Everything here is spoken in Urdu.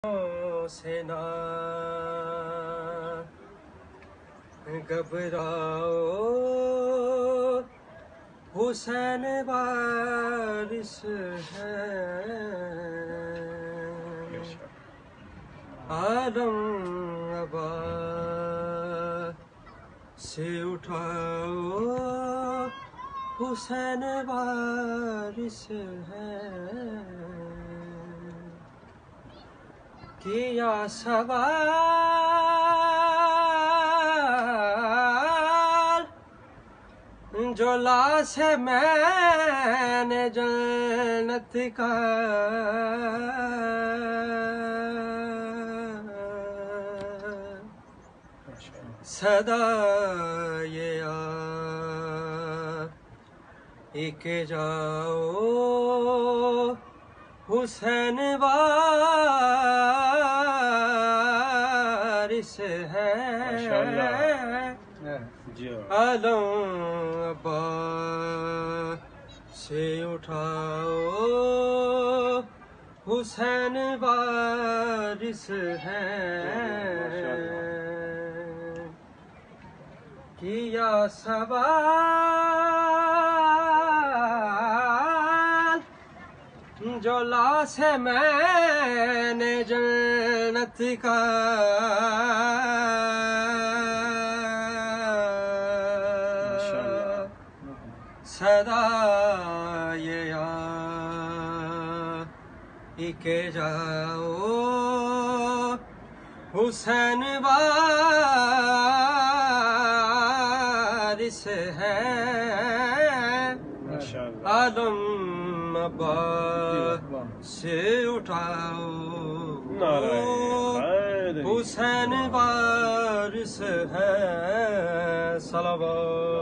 سے نہ گھبراؤ، حسین وارث ہے، عالم ابا سے اٹھاؤ، حسین وارث ہے، کیا سوال جو لاش ہے میں نے جنت کا، صدا یہ ایک جاؤ، حسین وارث ہے، عالم ابا سے اٹھاؤ، حسین وارث ہے، کیا سوال جو لاش ہے میں نے جنت کا، صدا یہ کہ جاؤ، حسین وارث ہے، عالم ابا سے اٹھاؤ، حسین وارث ہے، صلوات